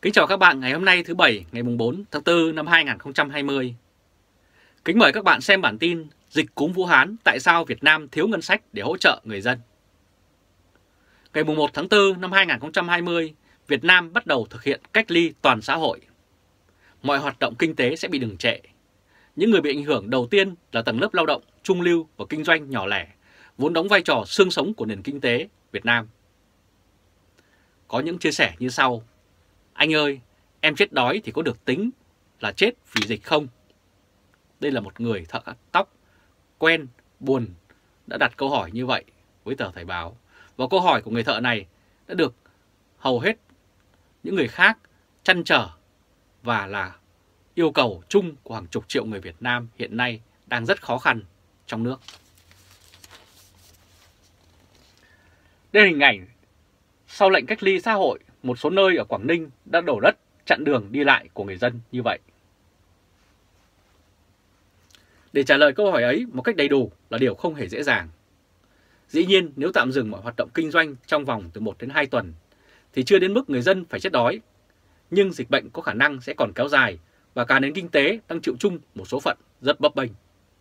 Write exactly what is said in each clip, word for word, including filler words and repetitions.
Kính chào các bạn ngày hôm nay thứ Bảy ngày bốn tháng tư năm hai nghìn không trăm hai mươi. Kính mời các bạn xem bản tin Dịch cúm Vũ Hán tại sao Việt Nam thiếu ngân sách để hỗ trợ người dân. Ngày một tháng tư năm hai nghìn không trăm hai mươi, Việt Nam bắt đầu thực hiện cách ly toàn xã hội. Mọi hoạt động kinh tế sẽ bị đình trệ. Những người bị ảnh hưởng đầu tiên là tầng lớp lao động, trung lưu và kinh doanh nhỏ lẻ, vốn đóng vai trò xương sống của nền kinh tế Việt Nam. Có những chia sẻ như sau: anh ơi, em chết đói thì có được tính là chết vì dịch không? Đây là một người thợ cắt tóc quen, buồn đã đặt câu hỏi như vậy với tờ Thời báo. Và câu hỏi của người thợ này đã được hầu hết những người khác trăn trở và là yêu cầu chung của hàng chục triệu người Việt Nam hiện nay đang rất khó khăn trong nước. Đây là hình ảnh sau lệnh cách ly xã hội, một số nơi ở Quảng Ninh đã đổ đất chặn đường đi lại của người dân như vậy. Để trả lời câu hỏi ấy một cách đầy đủ là điều không hề dễ dàng. Dĩ nhiên, nếu tạm dừng mọi hoạt động kinh doanh trong vòng từ một đến hai tuần thì chưa đến mức người dân phải chết đói. Nhưng dịch bệnh có khả năng sẽ còn kéo dài và cả nền kinh tế đang chịu chung một số phận rất bấp bênh.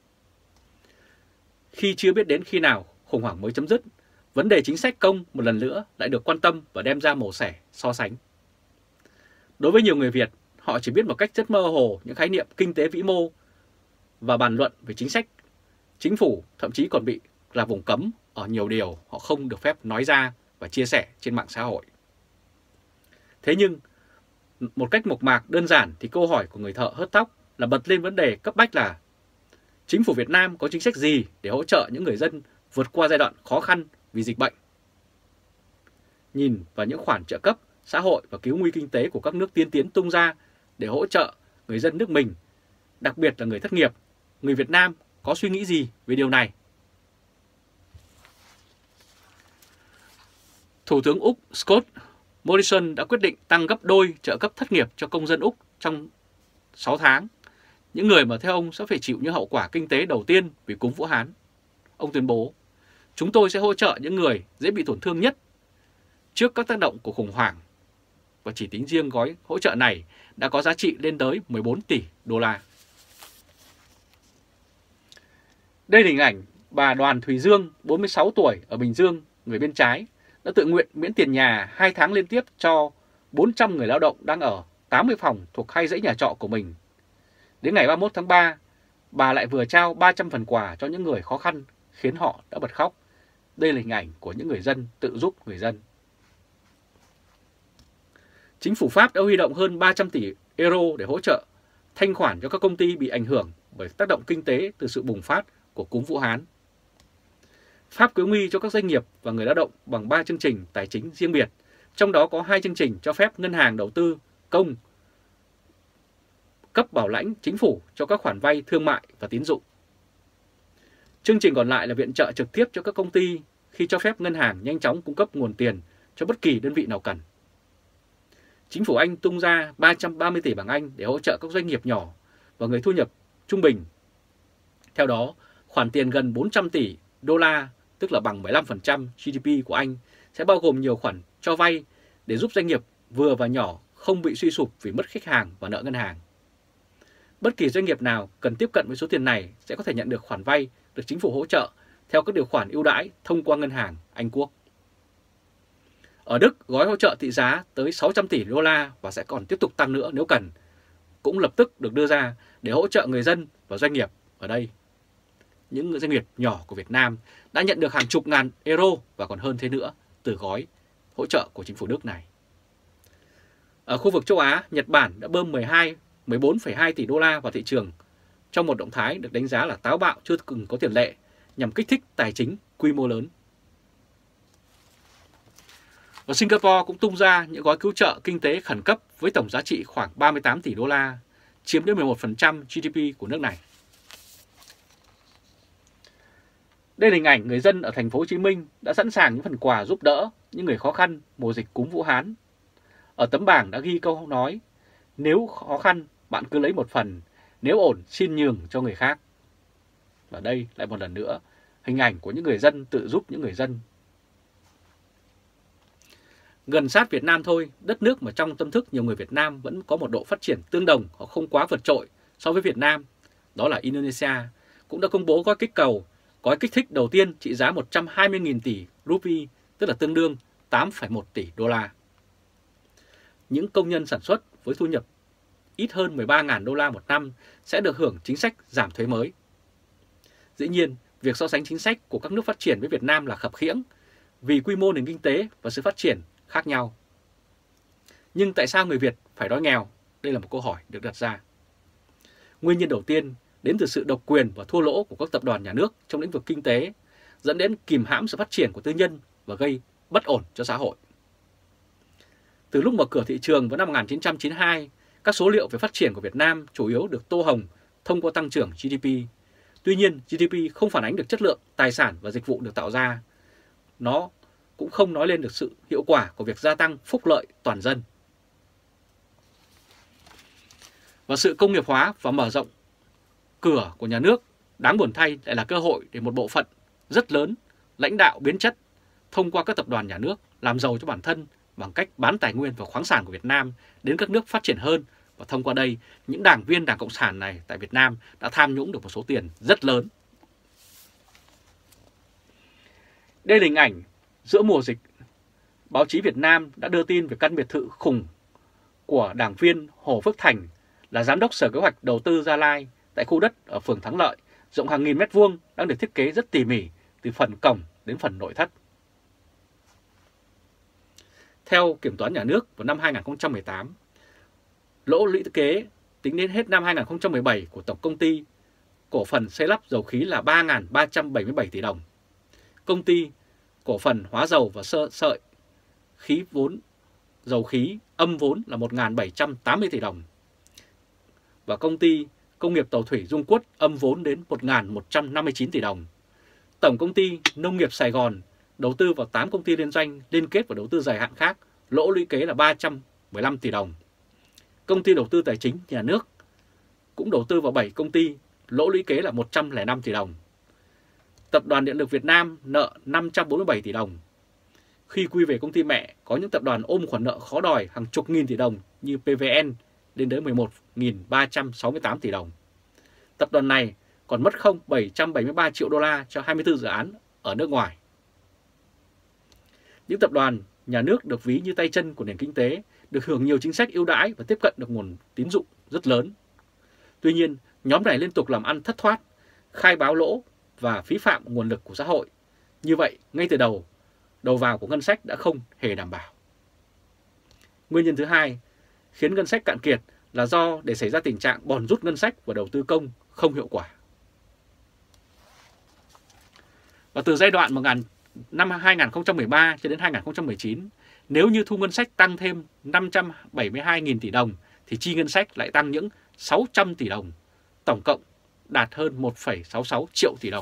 Khi chưa biết đến khi nào khủng hoảng mới chấm dứt, vấn đề chính sách công một lần nữa lại được quan tâm và đem ra mổ xẻ, so sánh. Đối với nhiều người Việt, họ chỉ biết một cách rất mơ hồ những khái niệm kinh tế vĩ mô và bàn luận về chính sách. Chính phủ thậm chí còn bị là vùng cấm ở nhiều điều họ không được phép nói ra và chia sẻ trên mạng xã hội. Thế nhưng, một cách mộc mạc đơn giản thì câu hỏi của người thợ hớt tóc là bật lên vấn đề cấp bách là: chính phủ Việt Nam có chính sách gì để hỗ trợ những người dân vượt qua giai đoạn khó khăn vì dịch bệnh? Nhìn vào những khoản trợ cấp xã hội và cứu nguy kinh tế của các nước tiên tiến tung ra để hỗ trợ người dân nước mình, đặc biệt là người thất nghiệp, người Việt Nam có suy nghĩ gì về điều này? Thủ tướng Úc Scott Morrison đã quyết định tăng gấp đôi trợ cấp thất nghiệp cho công dân Úc trong sáu tháng, những người mà theo ông sẽ phải chịu những hậu quả kinh tế đầu tiên vì cúm Vũ Hán. Ông tuyên bố: chúng tôi sẽ hỗ trợ những người dễ bị tổn thương nhất trước các tác động của khủng hoảng, và chỉ tính riêng gói hỗ trợ này đã có giá trị lên tới mười bốn tỷ đô la. Đây là hình ảnh bà Đoàn Thùy Dương, bốn mươi sáu tuổi, ở Bình Dương, người bên trái, đã tự nguyện miễn tiền nhà hai tháng liên tiếp cho bốn trăm người lao động đang ở tám mươi phòng thuộc hai dãy nhà trọ của mình. Đến ngày ba mươi mốt tháng ba, bà lại vừa trao ba trăm phần quà cho những người khó khăn, khiến họ đã bật khóc. Đây là hình ảnh của những người dân tự giúp người dân. Chính phủ Pháp đã huy động hơn ba trăm tỷ euro để hỗ trợ thanh khoản cho các công ty bị ảnh hưởng bởi tác động kinh tế từ sự bùng phát của cúm Vũ Hán. Pháp cứu nguy cho các doanh nghiệp và người lao động bằng ba chương trình tài chính riêng biệt, trong đó có hai chương trình cho phép ngân hàng đầu tư công cấp bảo lãnh chính phủ cho các khoản vay thương mại và tín dụng. Chương trình còn lại là viện trợ trực tiếp cho các công ty khi cho phép ngân hàng nhanh chóng cung cấp nguồn tiền cho bất kỳ đơn vị nào cần. Chính phủ Anh tung ra ba trăm ba mươi tỷ bảng Anh để hỗ trợ các doanh nghiệp nhỏ và người thu nhập trung bình. Theo đó, khoản tiền gần bốn trăm tỷ đô la, tức là bằng mười lăm phần trăm giê đê pê của Anh, sẽ bao gồm nhiều khoản cho vay để giúp doanh nghiệp vừa và nhỏ không bị suy sụp vì mất khách hàng và nợ ngân hàng. Bất kỳ doanh nghiệp nào cần tiếp cận với số tiền này sẽ có thể nhận được khoản vay được chính phủ hỗ trợ theo các điều khoản ưu đãi thông qua ngân hàng Anh Quốc. Ở Đức, gói hỗ trợ trị giá tới sáu trăm tỷ đô la và sẽ còn tiếp tục tăng nữa nếu cần, cũng lập tức được đưa ra để hỗ trợ người dân và doanh nghiệp ở đây. Những doanh nghiệp nhỏ của Việt Nam đã nhận được hàng chục ngàn euro và còn hơn thế nữa từ gói hỗ trợ của chính phủ Đức này. Ở khu vực châu Á, Nhật Bản đã bơm mười hai, mười bốn phẩy hai tỷ đô la vào thị trường trong một động thái được đánh giá là táo bạo chưa từng có tiền lệ nhằm kích thích tài chính quy mô lớn. Ở Singapore cũng tung ra những gói cứu trợ kinh tế khẩn cấp với tổng giá trị khoảng ba mươi tám tỷ đô la, chiếm đến mười một phần trăm giê đê pê của nước này. Đây là hình ảnh người dân ở thành phố Hồ Chí Minh đã sẵn sàng những phần quà giúp đỡ những người khó khăn mùa dịch cúm Vũ Hán. Ở tấm bảng đã ghi câu nói: nếu khó khăn bạn cứ lấy một phần, nếu ổn xin nhường cho người khác. Và đây lại một lần nữa hình ảnh của những người dân tự giúp những người dân. Gần sát Việt Nam thôi, đất nước mà trong tâm thức nhiều người Việt Nam vẫn có một độ phát triển tương đồng hoặc không quá vượt trội so với Việt Nam, đó là Indonesia, cũng đã công bố gói kích cầu, gói kích thích đầu tiên trị giá một trăm hai mươi nghìn tỷ rupee, tức là tương đương tám phẩy một tỷ đô la. Những công nhân sản xuất với thu nhập ít hơn mười ba nghìn đô la một năm sẽ được hưởng chính sách giảm thuế mới. Dĩ nhiên, việc so sánh chính sách của các nước phát triển với Việt Nam là khập khiễng vì quy mô nền kinh tế và sự phát triển khác nhau. Nhưng tại sao người Việt phải đói nghèo? Đây là một câu hỏi được đặt ra. Nguyên nhân đầu tiên đến từ sự độc quyền và thua lỗ của các tập đoàn nhà nước trong lĩnh vực kinh tế, dẫn đến kìm hãm sự phát triển của tư nhân và gây bất ổn cho xã hội. Từ lúc mở cửa thị trường vào năm một nghìn chín trăm chín mươi hai, các số liệu về phát triển của Việt Nam chủ yếu được tô hồng thông qua tăng trưởng giê đê pê. Tuy nhiên, giê đê pê không phản ánh được chất lượng tài sản và dịch vụ được tạo ra. Nó cũng không nói lên được sự hiệu quả của việc gia tăng phúc lợi toàn dân. Và sự công nghiệp hóa và mở rộng cửa của nhà nước, đáng buồn thay, lại là cơ hội để một bộ phận rất lớn lãnh đạo biến chất thông qua các tập đoàn nhà nước làm giàu cho bản thân bằng cách bán tài nguyên và khoáng sản của Việt Nam đến các nước phát triển hơn, và thông qua đây, những đảng viên Đảng Cộng sản này tại Việt Nam đã tham nhũng được một số tiền rất lớn. Đây là hình ảnh giữa mùa dịch. Báo chí Việt Nam đã đưa tin về căn biệt thự khủng của đảng viên Hồ Phước Thành, là giám đốc Sở Kế hoạch Đầu tư Gia Lai tại khu đất ở phường Thắng Lợi, rộng hàng nghìn mét vuông, đang được thiết kế rất tỉ mỉ từ phần cổng đến phần nội thất. Theo Kiểm toán Nhà nước vào năm hai nghìn không trăm mười tám, lỗ lũy kế tính đến hết năm hai nghìn không trăm mười bảy của Tổng Công ty Cổ phần Xây lắp Dầu khí là ba nghìn ba trăm bảy mươi bảy tỷ đồng. Công ty Cổ phần Hóa dầu và Sơ sợi khí vốn dầu khí âm vốn là một nghìn bảy trăm tám mươi tỷ đồng. Và Công ty Công nghiệp Tàu thủy Dung Quất âm vốn đến một nghìn một trăm năm mươi chín tỷ đồng. Tổng Công ty Nông nghiệp Sài Gòn đầu tư vào tám công ty liên doanh liên kết và đầu tư dài hạn khác, lỗ lũy kế là ba trăm mười lăm tỷ đồng. Công ty Đầu tư Tài chính Nhà nước cũng đầu tư vào bảy công ty, lỗ lũy kế là một trăm lẻ năm tỷ đồng. Tập đoàn Điện lực Việt Nam nợ năm trăm bốn mươi bảy tỷ đồng. Khi quy về công ty mẹ, có những tập đoàn ôm khoản nợ khó đòi hàng chục nghìn tỷ đồng như pê vê en lên đến mười một nghìn ba trăm sáu mươi tám tỷ đồng. Tập đoàn này còn mất không bảy trăm bảy mươi ba triệu đô la cho hai mươi tư dự án ở nước ngoài. Những tập đoàn nhà nước được ví như tay chân của nền kinh tế, được hưởng nhiều chính sách ưu đãi và tiếp cận được nguồn tín dụng rất lớn. Tuy nhiên, nhóm này liên tục làm ăn thất thoát, khai báo lỗ và phí phạm nguồn lực của xã hội. Như vậy, ngay từ đầu, đầu vào của ngân sách đã không hề đảm bảo. Nguyên nhân thứ hai khiến ngân sách cạn kiệt là do để xảy ra tình trạng bòn rút ngân sách và đầu tư công không hiệu quả. Và từ giai đoạn năm hai nghìn không trăm mười ba cho đến hai nghìn không trăm mười chín, nếu như thu ngân sách tăng thêm năm trăm bảy mươi hai nghìn tỷ đồng thì chi ngân sách lại tăng những sáu trăm tỷ đồng, tổng cộng đạt hơn một phẩy sáu mươi sáu triệu tỷ đồng.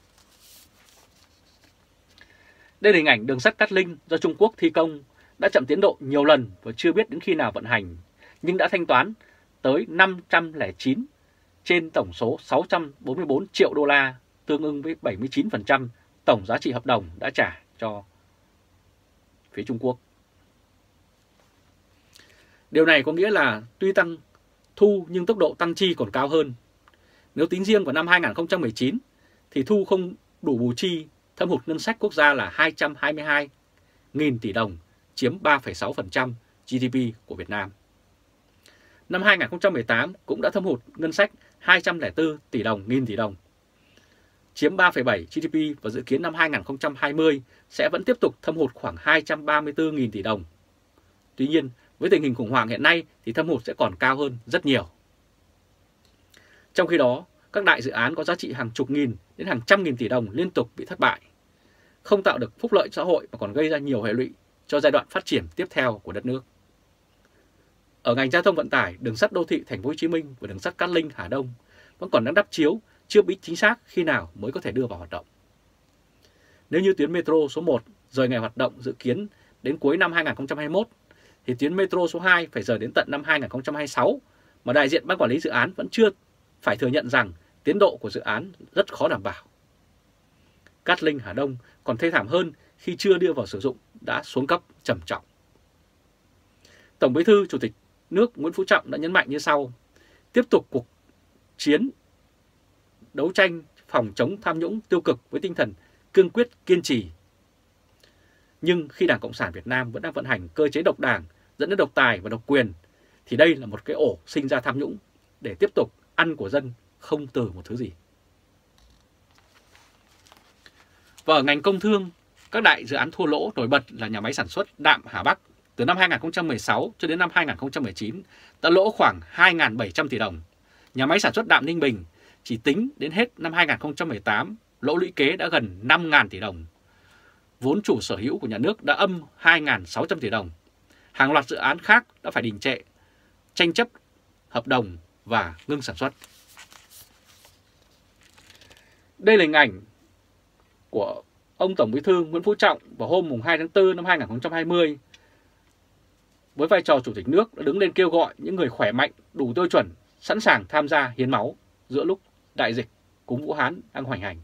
Đây là hình ảnh đường sắt Cát Linh do Trung Quốc thi công, đã chậm tiến độ nhiều lần và chưa biết đến khi nào vận hành, nhưng đã thanh toán tới năm trăm lẻ chín trên tổng số sáu trăm bốn mươi tư triệu đô la, tương ứng với bảy mươi chín phần trăm tổng giá trị hợp đồng đã trả cho phía Trung Quốc. Điều này có nghĩa là tuy tăng thu nhưng tốc độ tăng chi còn cao hơn. Nếu tính riêng vào năm hai nghìn không trăm mười chín thì thu không đủ bù chi, thâm hụt ngân sách quốc gia là hai trăm hai mươi hai nghìn tỷ đồng, chiếm ba phẩy sáu phần trăm giê đê pê của Việt Nam. Năm hai nghìn không trăm mười tám cũng đã thâm hụt ngân sách hai trăm lẻ bốn tỷ đồng, nghìn tỷ đồng, chiếm ba phẩy bảy giê đê pê, và dự kiến năm hai nghìn không trăm hai mươi sẽ vẫn tiếp tục thâm hụt khoảng hai trăm ba mươi tư nghìn tỷ đồng. Tuy nhiên, với tình hình khủng hoảng hiện nay thì thâm hụt sẽ còn cao hơn rất nhiều. Trong khi đó, các đại dự án có giá trị hàng chục nghìn đến hàng trăm nghìn tỷ đồng liên tục bị thất bại, không tạo được phúc lợi xã hội mà còn gây ra nhiều hệ lụy cho giai đoạn phát triển tiếp theo của đất nước. Ở ngành giao thông vận tải, đường sắt đô thị Thành phố Hồ Chí Minh và đường sắt Cát Linh Hà Đông vẫn còn đang đắp chiếu, chưa biết chính xác khi nào mới có thể đưa vào hoạt động. Nếu như tuyến metro số một rời ngày hoạt động dự kiến đến cuối năm hai nghìn không trăm hai mươi mốt, thì tuyến metro số hai phải rời đến tận năm hai nghìn không trăm hai mươi sáu, mà đại diện ban quản lý dự án vẫn chưa phải thừa nhận rằng tiến độ của dự án rất khó đảm bảo. Cát Linh Hà Đông còn thê thảm hơn khi chưa đưa vào sử dụng đã xuống cấp trầm trọng. Tổng Bí thư Chủ tịch nước Nguyễn Phú Trọng đã nhấn mạnh như sau: tiếp tục cuộc chiến đấu tranh phòng chống tham nhũng tiêu cực với tinh thần cương quyết kiên trì. Nhưng khi Đảng Cộng sản Việt Nam vẫn đang vận hành cơ chế độc đảng dẫn đến độc tài và độc quyền, thì đây là một cái ổ sinh ra tham nhũng để tiếp tục ăn của dân không từ một thứ gì. Và ở ngành công thương, các đại dự án thua lỗ nổi bật là nhà máy sản xuất đạm Hà Bắc từ năm hai nghìn không trăm mười sáu cho đến năm hai nghìn không trăm mười chín đã lỗ khoảng hai nghìn bảy trăm tỷ đồng. Nhà máy sản xuất đạm Ninh Bình chỉ tính đến hết năm hai nghìn không trăm mười tám, lỗ lũy kế đã gần năm nghìn tỷ đồng. Vốn chủ sở hữu của nhà nước đã âm hai nghìn sáu trăm tỷ đồng. Hàng loạt dự án khác đã phải đình trệ, tranh chấp hợp đồng và ngưng sản xuất. Đây là hình ảnh của ông Tổng Bí thư Nguyễn Phú Trọng vào hôm hai tháng tư năm hai nghìn không trăm hai mươi. Với vai trò Chủ tịch nước đã đứng lên kêu gọi những người khỏe mạnh, đủ tiêu chuẩn, sẵn sàng tham gia hiến máu giữa lúc đại dịch cúm Vũ Hán đang hoành hành.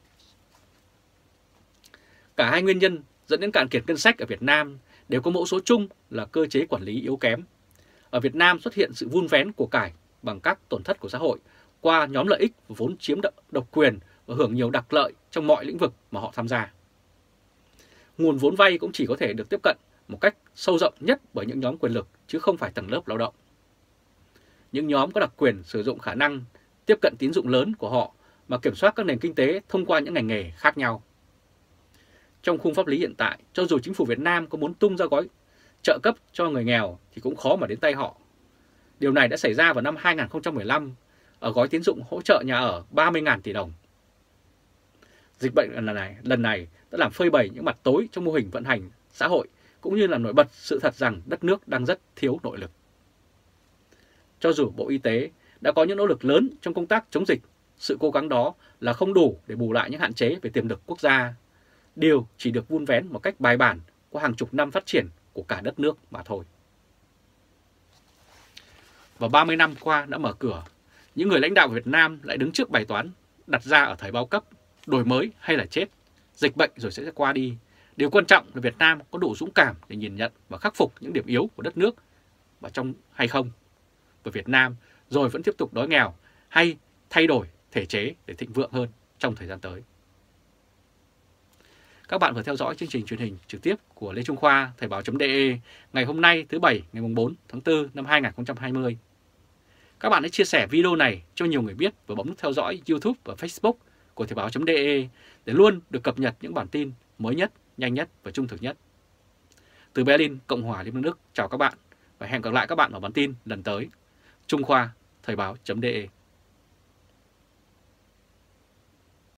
Cả hai nguyên nhân dẫn đến cạn kiệt ngân sách ở Việt Nam đều có mẫu số chung là cơ chế quản lý yếu kém. Ở Việt Nam xuất hiện sự vun vén của cải bằng các tổn thất của xã hội qua nhóm lợi ích và vốn chiếm độc quyền và hưởng nhiều đặc lợi trong mọi lĩnh vực mà họ tham gia. Nguồn vốn vay cũng chỉ có thể được tiếp cận một cách sâu rộng nhất bởi những nhóm quyền lực chứ không phải tầng lớp lao động. Những nhóm có đặc quyền sử dụng khả năng tiếp cận tín dụng lớn của họ mà kiểm soát các nền kinh tế thông qua những ngành nghề khác nhau. Trong khung pháp lý hiện tại, cho dù chính phủ Việt Nam có muốn tung ra gói trợ cấp cho người nghèo thì cũng khó mà đến tay họ. Điều này đã xảy ra vào năm hai nghìn không trăm mười lăm ở gói tín dụng hỗ trợ nhà ở ba mươi nghìn tỷ đồng. Dịch bệnh lần này, lần này đã làm phơi bày những mặt tối trong mô hình vận hành xã hội cũng như là nổi bật sự thật rằng đất nước đang rất thiếu nội lực. Cho dù Bộ Y tế đã có những nỗ lực lớn trong công tác chống dịch, sự cố gắng đó là không đủ để bù lại những hạn chế về tiềm lực quốc gia. Điều chỉ được vun vén một cách bài bản qua hàng chục năm phát triển của cả đất nước mà thôi. Và ba mươi năm qua đã mở cửa, những người lãnh đạo của Việt Nam lại đứng trước bài toán đặt ra ở thời bao cấp, đổi mới hay là chết, dịch bệnh rồi sẽ qua đi. Điều quan trọng là Việt Nam có đủ dũng cảm để nhìn nhận và khắc phục những điểm yếu của đất nước và trong hay không. Và Việt Nam rồi vẫn tiếp tục đói nghèo hay thay đổi thể chế để thịnh vượng hơn trong thời gian tới. Các bạn vừa theo dõi chương trình truyền hình trực tiếp của Lê Trung Khoa, Thời báo.de ngày hôm nay thứ Bảy ngày bốn tháng tư năm hai nghìn không trăm hai mươi. Các bạn hãy chia sẻ video này cho nhiều người biết và bấm nút theo dõi YouTube và Facebook của Thời báo.de để luôn được cập nhật những bản tin mới nhất, nhanh nhất và trung thực nhất. Từ Berlin, Cộng hòa Liên bang Đức, chào các bạn và hẹn gặp lại các bạn ở bản tin lần tới. Trung Khoa, Thời báo.de